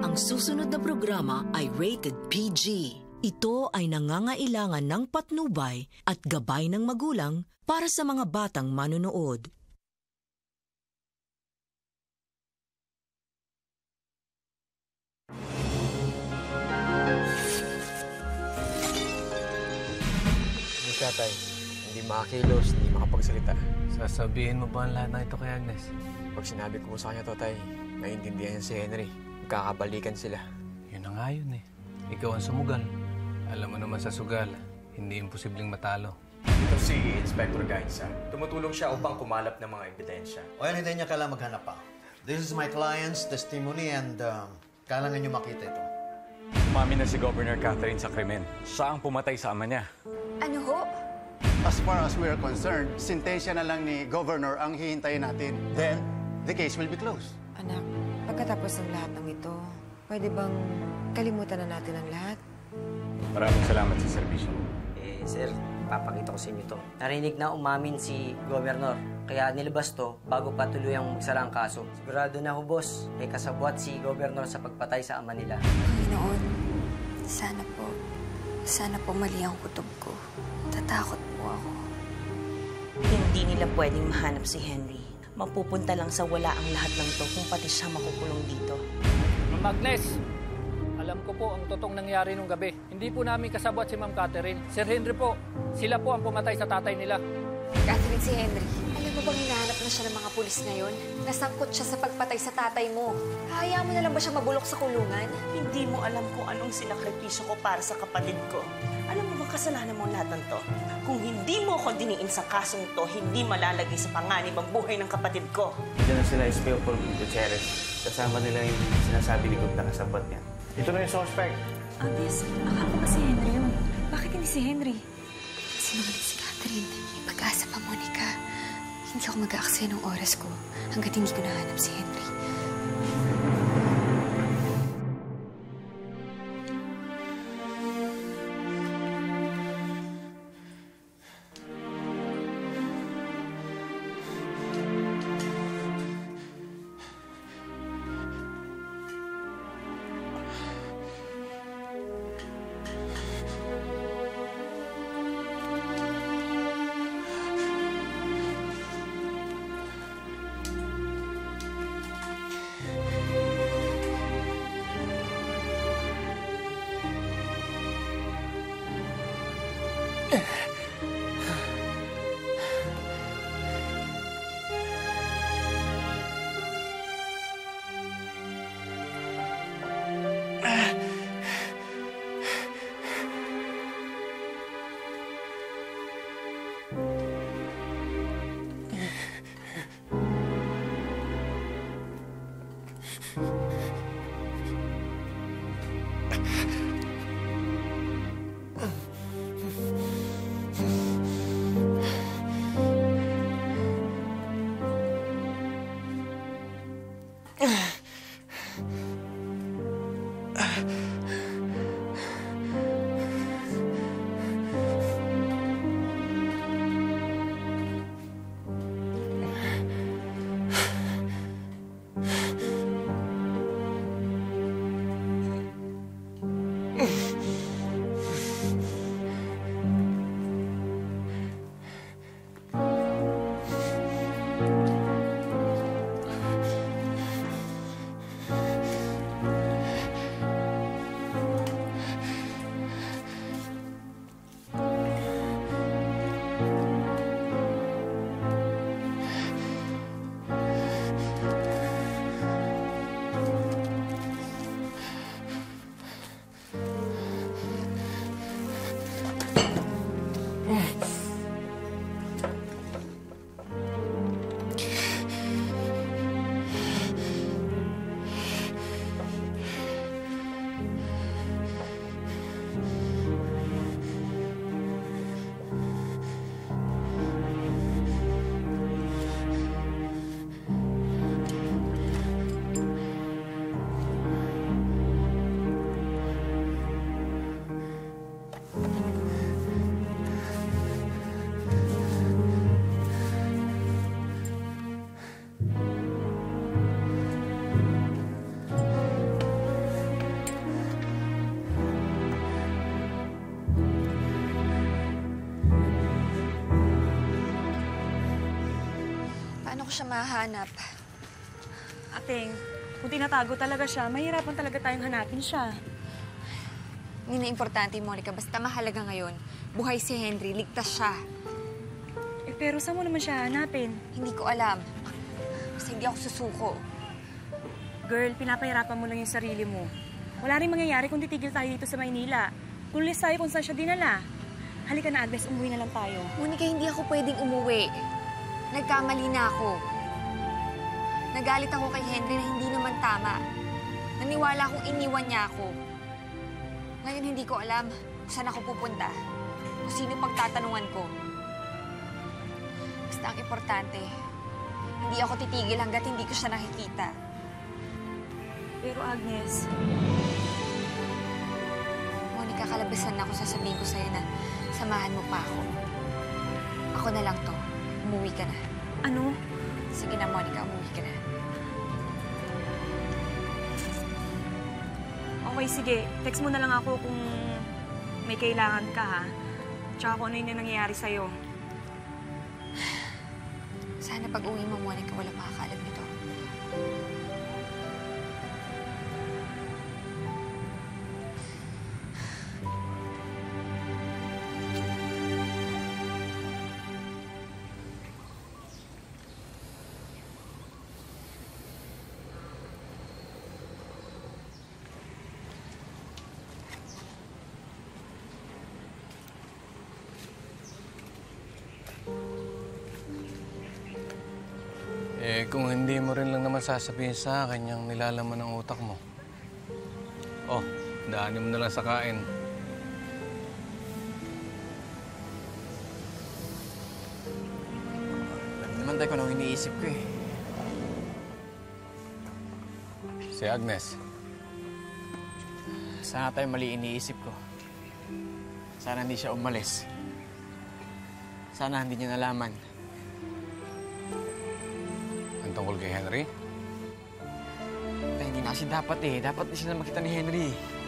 Ang susunod na programa ay rated PG. Ito ay nangangailangan ng patnubay at gabay ng magulang para sa mga batang manonood. Tatay, hindi makakilos, hindi makapagsalita. Sasabihin mo ba ang lahat ng ito kay Agnes? Pag sinabi ko sa kanya, Tatay, naiintindihan niya si Henry. Magkakabalikan sila. Yun na nga yun eh. Ikaw ang sumugal. Alam mo naman sa sugal, hindi imposibleng matalo. Ito si Inspector Gainsa. Tumutulong siya upang kumalap ng mga ebidensya. O yan, hindi niya kailangan maghanap pa. This is my client's testimony and kailangan niyo makita ito. Umamin na si Governor Catherine sa krimen. Siya ang pumatay sa ama niya. Ano ho? As far as we are concerned, sintensya na lang ni Governor ang hihintayin natin. Then, the case will be closed. Anak, pagkatapos ng lahat ng ito, pwede bang kalimutan na natin ang lahat? Maraming salamat sa serbisyo. Sir, papakita ko sa inyo to. Narinig na umamin si Governor. Kaya nilabas to bago pa tuluyang magsara ang kaso. Sigurado na ho, boss. May kasabwat si Governor sa pagpatay sa ama nila. Panginoon, sana po mali ang kutob ko. Tatakot po ako. Hindi nila pwedeng mahanap si Henry. Mapupunta lang sa wala ang lahat ng to kung pati siya makukulong dito. Ma'am Agnes, alam ko po ang totoong nangyari nung gabi. Hindi po namin kasabwat si Ma'am Catherine. Sir Henry po, sila po ang pumatay sa tatay nila. Catherine, si Henry. Alam mo bang hinahanap na siya ng mga pulis ngayon? Nasangkot siya sa pagpatay sa tatay mo. Hayaan mo na lang ba siya mabulok sa kulungan? Hindi mo alam kung anong sinakripisyo ko para sa kapatid ko. Alam mo bang kasalanan mo lahat ng to? Kung hindi mo ako diniin sa kasong to, hindi malalagay sa panganib ang buhay ng kapatid ko. Diyan na sila Espeopol Gutierrez. Kasama nila yung sinasabi ni Gub na kasabot niya. Ito na yung suspect. Agnes, akala ko ba si Henry yun? Bakit hindi si Henry? Sinungaling si Catherine. May pag-asa pa, Monica. Hindi ako mag-aaksaya ng oras ko hanggat hindi ko nahanap si Henry. ko siya mahanap. Ating, kung tinatago talaga siya, mahirapan talaga tayong hanapin siya. Hindi na importante, Monica. Basta mahalaga ngayon. Buhay si Henry. Ligtas siya. Eh, pero saan mo naman siya hanapin? Hindi ko alam. Basta hindi ako susuko. Girl, pinapahirapan mo lang yung sarili mo. Wala rin mangyayari kung titigil tayo dito sa Maynila. Kung list tayo kung saan siya dinala. Halika na, Agnes. Umuwi na lang tayo. Monica, hindi ako pwedeng umuwi. Nagkamali na ako. Nagalit ako kay Henry na hindi naman tama. Naniwala akong iniwan niya ako. Ngayon hindi ko alam kung saan ako pupunta. Kung sino pagtatanungan ko. Basta ang importante, hindi ako titigil hanggat hindi ko siya nakikita. Pero Agnes... Monica, kalabasan na ako sasabihin ko sa'yo na samahan mo pa ako. Ako na lang to. Umuwi ka na. Ano? Sige na, Monica. Umuwi ka na. Okay, sige. Text mo na lang ako kung may kailangan ka, ha? Tsaka kung ano yung nangyayari sa'yo. Sana pag-uwi mo, Monica, wala makakaalam nito. Kung hindi mo rin lang naman sasabihin sa akin yung nilalaman ng utak mo. Oh, daanin mo na lang sa kain. Alam naman tayo kung anong iniisip ko eh. Si Agnes. Sana tayo mali iniisip ko. Sana hindi siya umalis. Sana hindi niya nalaman. Ang tungkol kay Henry? Hindi na kasi dapat eh. Dapat di sila makita ni Henry.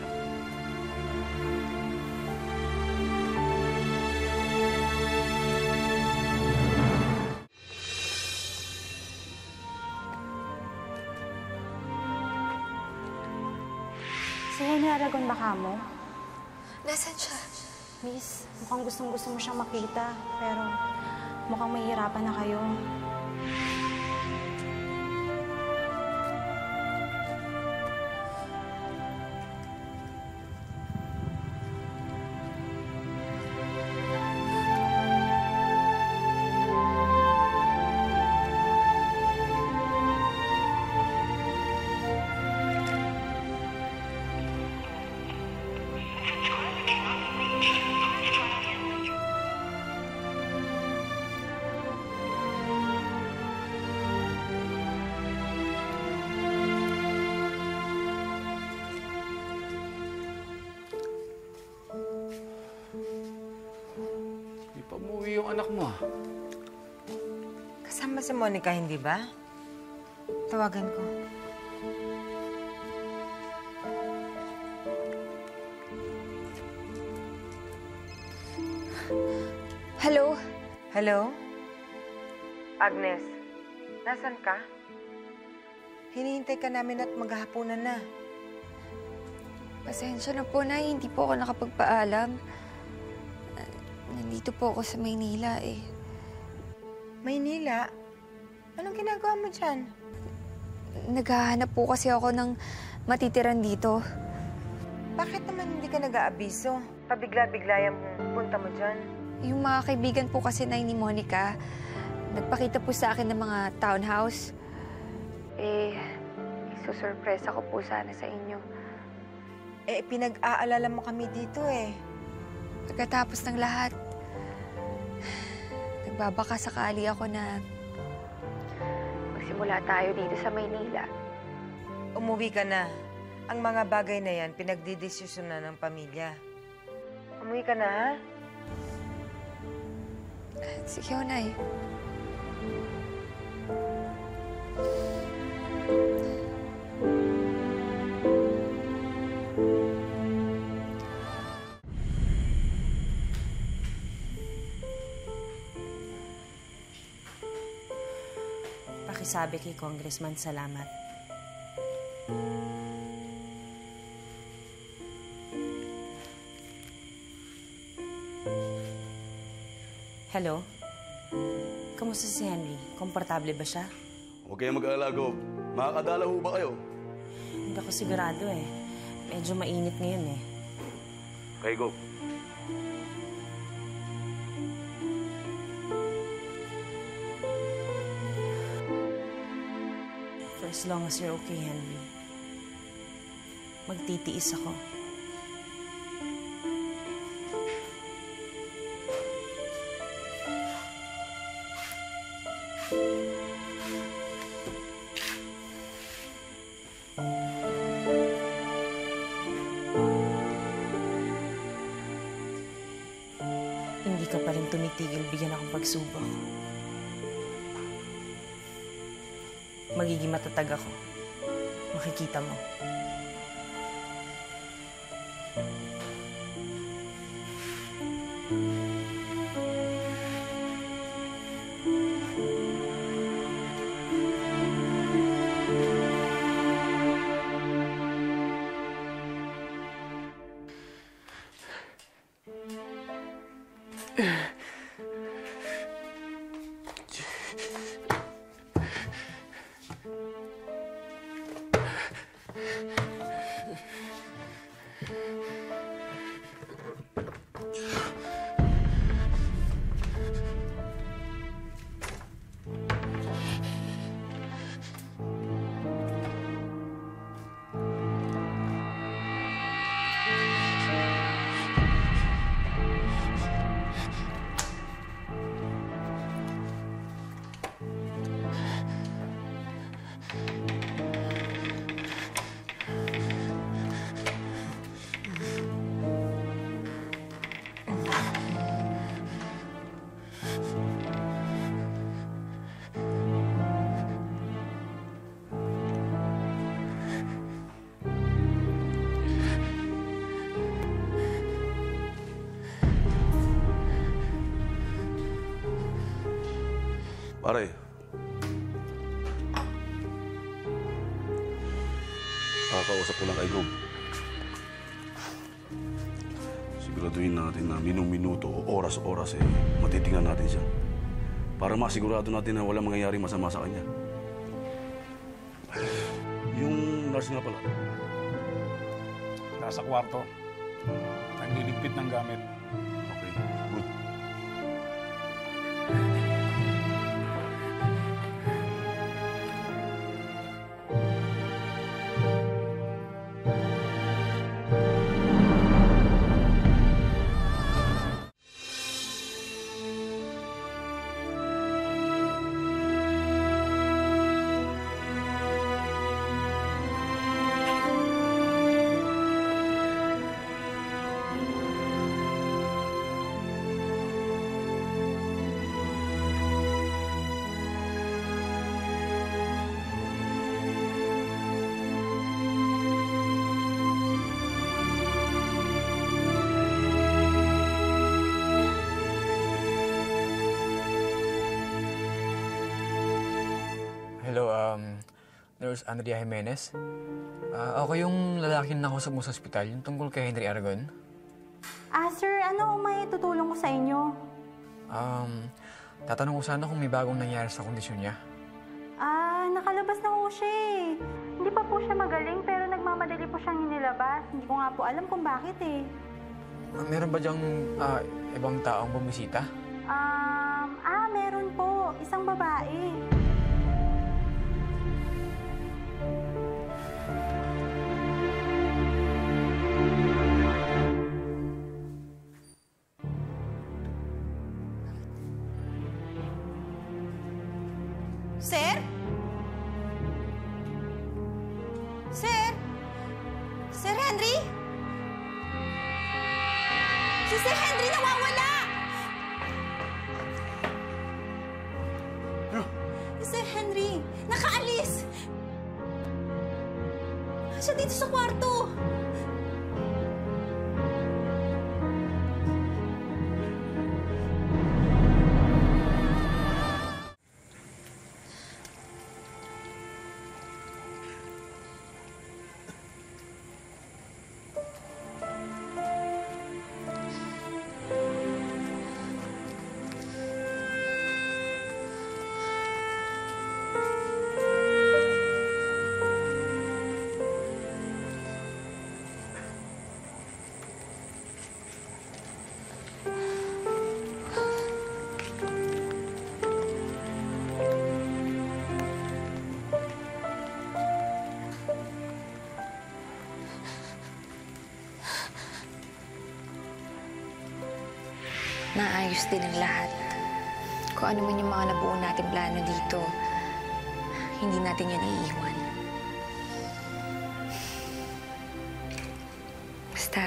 Si Henry Aragon baka mo? Nasaan siya? Miss, mukhang gustong-gusto mo siyang makita. Pero mukhang mahihirapan na kayo. Umuwi yung anak mo. Kasama si Monica, hindi ba? Tawagan ko. Hello? Hello? Agnes, nasan ka? Hinihintay ka namin at maghahaponan na. Pasensya na po, Nay. Hindi po ako nakapagpaalam. Nandito po ako sa Maynila eh. Maynila? Anong ginagawa mo dyan? Naghahanap po kasi ako ng matitiran dito. Bakit naman hindi ka nag-aabiso? Pabigla-bigla yung punta mo dyan? Yung mga kaibigan po kasi na ni Monica, nagpakita po sa akin ng mga townhouse. Isusurpresa ko po sana sa inyo. Pinag-aalala mo kami dito eh. Pagkatapos ng lahat, nagbabaka sakali ako na magsimula tayo dito sa Maynila. Umuwi ka na. Ang mga bagay na yan, pinagdidesisyon na ng pamilya. Umuwi ka na, ha? Sige, Nay. pakisabi kay Congressman salamat. Hello? Kamusta si Henry? Komportable ba siya? Huwag kayong mag-alala, Gob. Makakadala ho ba kayo? Hindi ako sigurado eh. Medyo mainit ngayon eh. Okay, Gob. For as long as you're okay, Henry. Magtitiis ako. Hindi ka pa rin tumitigil bigyan akong pagsubok. Magiging matatag ako. Makikita mo. Pare. Kakausap ko lang kay Gob. Siguraduhin natin na minum-minuto o oras-oras matitingnan natin siya. Para masigurado natin na walang mangyayari masama sa kanya. Yung nurse nga pala. Nasa kwarto. Nagliligpit ng gamit. Okay, good. Hello, Nurse Andrea Jimenez. Ako yung lalaki na nakausap mo sa ospital, yung tungkol kay Henry Aragon. Sir, ano may tutulong ko sa inyo? Tatanong ko sana kung may bagong nangyari sa kondisyon niya. Nakalabas na po siya eh. Hindi pa po siya magaling pero nagmamadali po siyang inilabas. Hindi ko nga po alam kung bakit eh. Meron ba diyang ibang taong bumisita? Meron po. Isang babae. Sir? Sir? Sir Henry? Si Sir Henry nawawala! Si Sir Henry, nakaalis! Siya dito sa kwarto. maayos din ang lahat. Kung ano man yung mga nabuo nating plano dito, hindi natin yan iiwan. Basta,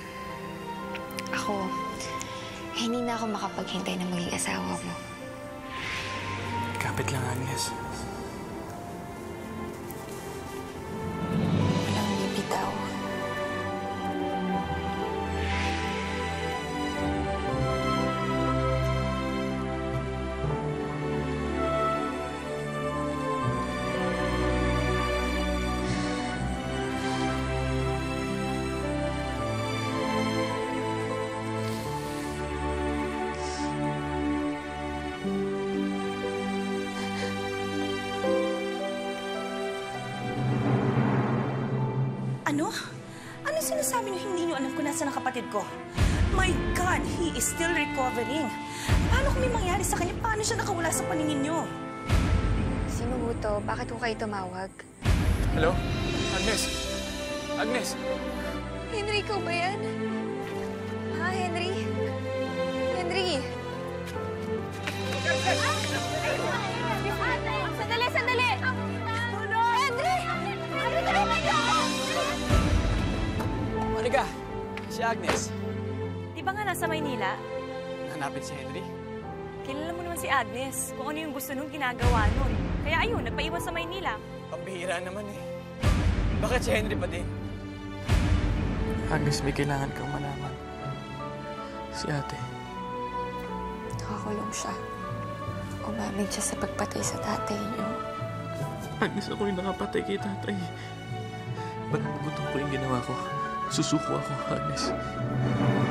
hindi na ako makapaghintay na maging asawa mo. Kapit lang, Agnes. Walang bibitaw. Ano? Ano sinasabi niyo hindi niyo alam kung nasa ang kapatid ko? My God, he is still recovering. Paano kung may mangyari sa kanya? Paano siya nakawala sa paningin niyo? Sino to? Bakit ko kayo tumawag? Hello? Agnes? Agnes? Henry, ikaw ba yan? Ha, Henry? Henry? Sandali, sandali! Henry! Henry, tulungan niyo ako! Monica, si Agnes. Di ba nga nasa Maynila? Hanapin si Henry? Kilala mo naman si Agnes, kung ano yung gusto nung ginagawa nun. Kaya ayun, nagpaiwan sa Maynila. Pambihira naman eh. Bakit si Henry pa din? Agnes, may kailangan kang malaman. Si ate. Nakakulong siya. Umamin siya sa pagpatay sa tatay niyo. Agnes, ako yung nakapatay kay tatay. Ba't nagutom ko yung ginawa ko? Susuko ako, Agnes.